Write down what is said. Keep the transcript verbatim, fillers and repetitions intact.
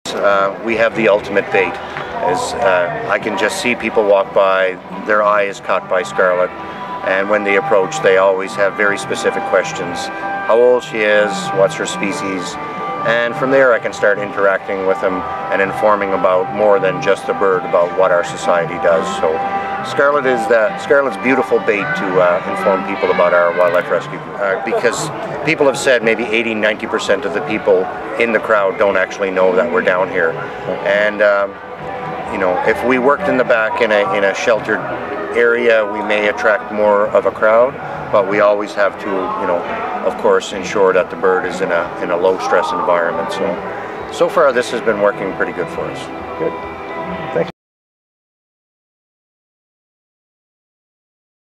Uh, we have the ultimate bait. As uh, I can just see people walk by, their eye is caught by Scarlet, and when they approach, they always have very specific questions. How old she is, what's her species, and from there I can start interacting with them and informing about more than just the bird, about what our society does. So Scarlet is the, Scarlet's beautiful bait to uh, inform people about our wildlife rescue group. Uh, because people have said maybe eighty, ninety percent of the people in the crowd don't actually know that we're down here. And um, you know, if we worked in the back in a, in a sheltered area, we may attract more of a crowd, but we always have to, you know, of course, ensure that the bird is in a, in a low stress environment. So, so far this has been working pretty good for us. Good.